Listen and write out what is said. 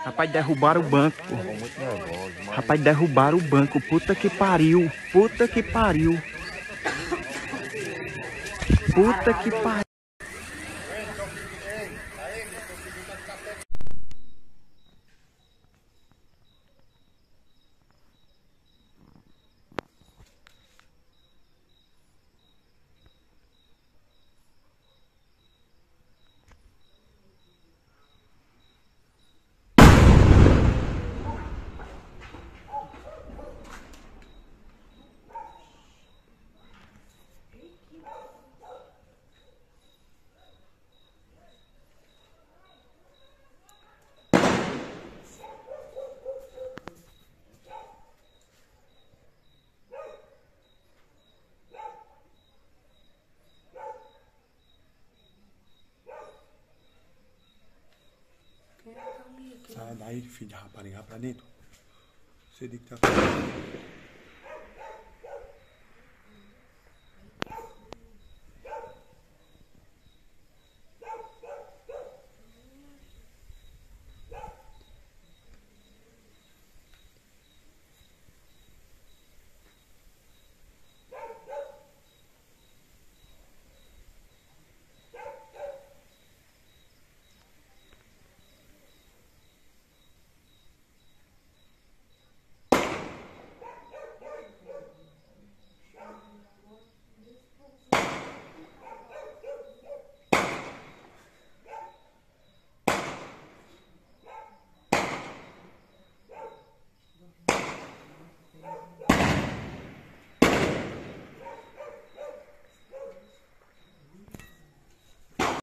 Rapaz, derrubaram o banco. Tô muito nervoso, mas Rapaz, derrubaram o banco. Puta que pariu. Puta que pariu. Puta que pariu. Sai daí, filho de rapariga, pra dentro. Você diz que tá.